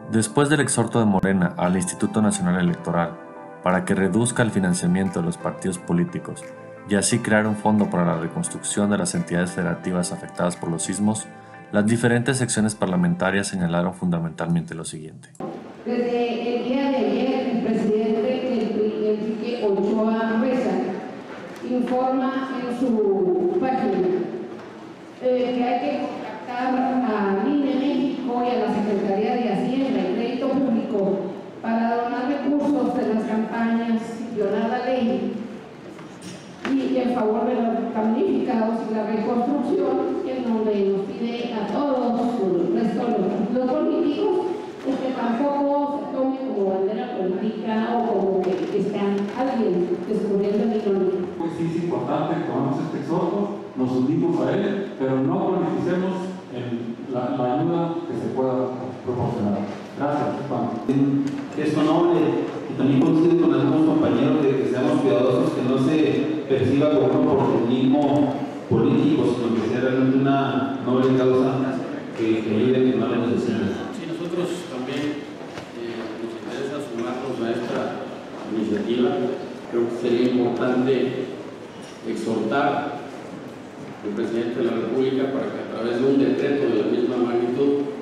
Después del exhorto de Morena al Instituto Nacional Electoral para que reduzca el financiamiento de los partidos políticos y así crear un fondo para la reconstrucción de las entidades federativas afectadas por los sismos, las diferentes secciones parlamentarias señalaron fundamentalmente lo siguiente. Desde el día de ayer, el presidente Enrique Ochoa Mesa informa en su página que hay que contactar a INE México y a la Secretaría de Hacienda y Crédito Público para donar recursos de las campañas Violar ley y en favor de los damnificados y la reconstrucción, en donde nos pide a todos el resto de los políticos que tampoco se tome como bandera política o como que está alguien descubriendo el ironía. Pues sí es importante que tomemos este exhorto, nos unimos a él, pero no beneficiemos la ayuda que se pueda proporcionar. Gracias, Juan. Es honorable y también coincido con algunos compañeros de que seamos cuidadosos, que no se perciba como un oportunismo político, sino que sea realmente una noble causa que ayude a que no le necesiten. Sí, nosotros también nos interesa sumarnos a esta iniciativa. Creo que sería importante exhortar al presidente de la República para que a través de un decreto de la misma magnitud